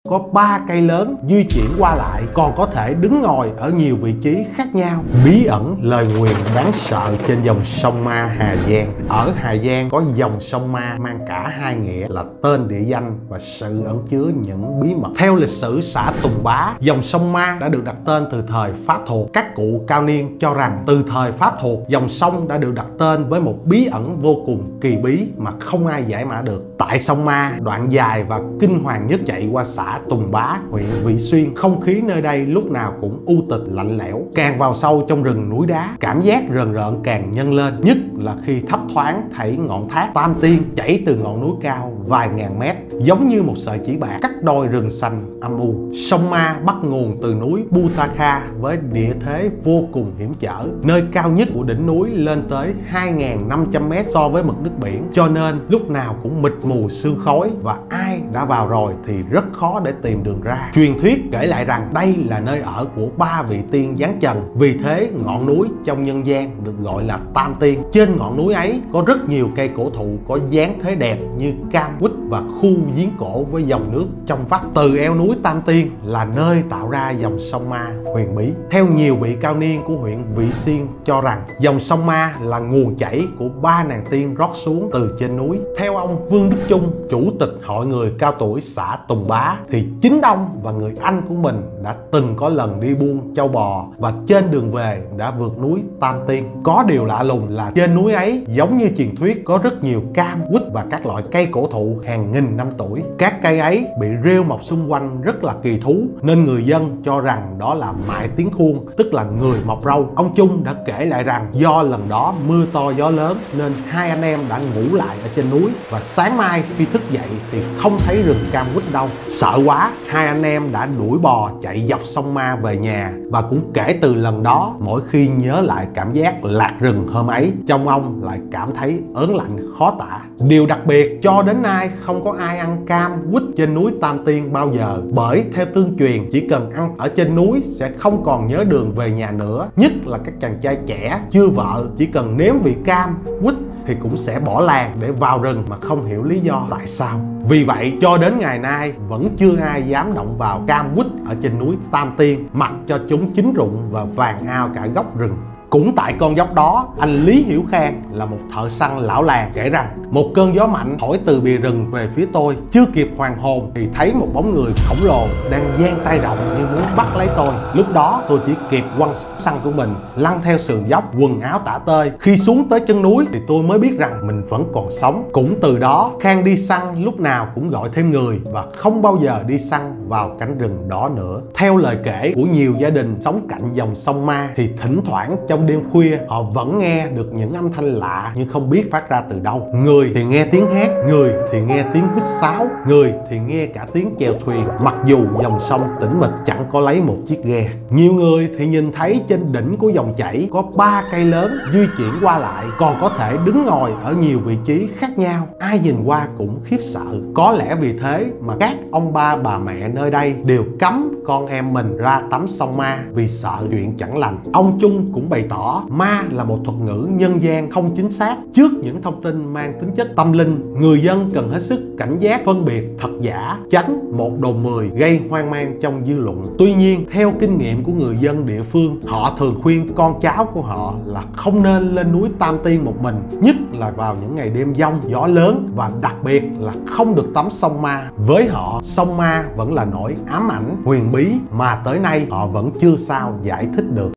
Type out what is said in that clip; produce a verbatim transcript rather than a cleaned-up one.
có ba cây lớn di chuyển qua lại, còn có thể đứng ngồi ở nhiều vị trí khác nhau. Bí ẩn lời nguyền đáng sợ trên dòng sông Ma Hà Giang. Ở Hà Giang có dòng sông Ma mang cả hai nghĩa là tên địa danh và sự ẩn chứa những bí mật. Theo lịch sử xã Tùng Bá, dòng sông Ma đã được đặt tên từ thời Pháp thuộc. Các cụ cao niên cho rằng từ thời Pháp thuộc, dòng sông đã được đặt tên với một bí ẩn vô cùng kỳ bí mà không ai giải mã được. Tại sông Ma, đoạn dài và kinh hoàng nhất chạy qua xã Tùng Bá, huyện Vị Xuyên, không khí nơi đây lúc nào cũng u tịch lạnh lẽo. Càng vào sâu trong rừng núi đá, cảm giác rờn rợn càng nhân lên, nhất là khi thấp thoáng thấy ngọn thác Tam Tiên chảy từ ngọn núi cao vài ngàn mét, giống như một sợi chỉ bạc cắt đôi rừng xanh âm u. Sông Ma bắt nguồn từ núi Butakha với địa thế vô cùng hiểm trở, nơi cao nhất của đỉnh núi lên tới hai nghìn năm trăm mét so với mực nước biển, cho nên lúc nào cũng mịt mù sương khói và ai đã vào rồi thì rất khó để tìm đường ra. Truyền thuyết kể lại rằng đây là nơi ở của ba vị tiên giáng trần, vì thế ngọn núi trong nhân gian được gọi là Tam Tiên. Trên ngọn núi ấy có rất nhiều cây cổ thụ có dáng thế đẹp như cam, quýt và khu giếng cổ với dòng nước trong vắt. Từ eo núi Tam Tiên là nơi tạo ra dòng sông Ma huyền bí. Theo nhiều vị cao niên của huyện Vị Xuyên cho rằng dòng sông Ma là nguồn chảy của ba nàng tiên rót xuống từ trên núi. Theo ông Vương Đức Chung, chủ tịch hội người cao tuổi xã Tùng Bá, thì chính ông và người anh của mình đã từng có lần đi buôn châu bò và trên đường về đã vượt núi Tam Tiên. Có điều lạ lùng là trên núi ấy, giống như truyền thuyết, có rất nhiều cam, quýt và các loại cây cổ thụ hàng nghìn năm tuổi. Các cây ấy bị rêu mọc xung quanh rất là kỳ thú, nên người dân cho rằng đó là mại tiếng khuôn, tức là người mọc râu. Ông Chung đã kể lại rằng do lần đó mưa to gió lớn nên hai anh em đã ngủ lại ở trên núi, và sáng mai khi thức dậy thì không thấy rừng cam quýt đâu. Sợ quá, hai anh em đã đuổi bò chạy dọc sông Ma về nhà, và cũng kể từ lần đó, mỗi khi nhớ lại cảm giác lạc rừng hôm ấy, trong ông lại cảm thấy ớn lạnh khó tả. Điều đặc biệt, cho đến nay không có ai ăn cam quýt trên núi Tam Tiên bao giờ, bởi theo tương truyền chỉ cần ăn ở trên núi sẽ không còn nhớ đường về nhà nữa. Nhất là các chàng trai trẻ chưa vợ, chỉ cần nếm vị cam quýt thì cũng sẽ bỏ làng để vào rừng mà không hiểu lý do tại sao. Vì vậy cho đến ngày nay vẫn chưa ai dám động vào cam quýt ở trên núi Tam Tiên, mặc cho chúng chín rụng và vàng ao cả góc rừng. Cũng tại con dốc đó, anh Lý Hiểu Khang là một thợ săn lão làng kể rằng một cơn gió mạnh thổi từ bìa rừng về phía tôi. Chưa kịp hoàn hồn thì thấy một bóng người khổng lồ đang giang tay rộng như muốn bắt lấy tôi. Lúc đó tôi chỉ kịp quăng săn của mình lăn theo sườn dốc, quần áo tả tơi. Khi xuống tới chân núi thì tôi mới biết rằng mình vẫn còn sống. Cũng từ đó, Khang đi săn lúc nào cũng gọi thêm người và không bao giờ đi săn vào cánh rừng đó nữa. Theo lời kể của nhiều gia đình sống cạnh dòng sông Ma thì thỉnh thoảng trong đêm khuya họ vẫn nghe được những âm thanh lạ nhưng không biết phát ra từ đâu. Người thì nghe tiếng hét, người thì nghe tiếng huýt sáo, người thì nghe cả tiếng chèo thuyền, mặc dù dòng sông tĩnh mịch chẳng có lấy một chiếc ghe. Nhiều người thì nhìn thấy trên đỉnh của dòng chảy có ba cây lớn di chuyển qua lại, còn có thể đứng ngồi ở nhiều vị trí khác nhau. Ai nhìn qua cũng khiếp sợ. Có lẽ vì thế mà các ông ba bà mẹ nơi đây đều cấm con em mình ra tắm sông Ma vì sợ chuyện chẳng lành. Ông Chung cũng bày tỏ ma là một thuật ngữ nhân gian không chính xác. Trước những thông tin mang tính chất tâm linh, người dân cần hết sức cảnh giác phân biệt thật giả, tránh một đồn mười gây hoang mang trong dư luận. Tuy nhiên, theo kinh nghiệm của người dân địa phương, họ thường khuyên con cháu của họ là không nên lên núi Tam Tiên một mình, nhất là vào những ngày đêm giông gió lớn, và đặc biệt là không được tắm sông Ma. Với họ, sông Ma vẫn là nỗi ám ảnh huyền bí mà tới nay họ vẫn chưa sao giải thích được.